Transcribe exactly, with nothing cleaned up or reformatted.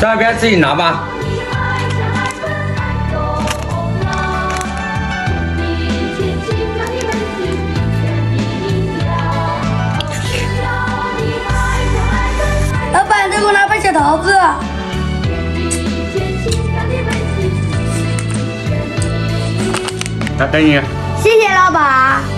这边自己拿吧。 老板，再给我拿把小桃子。 来，给你。 谢谢老板。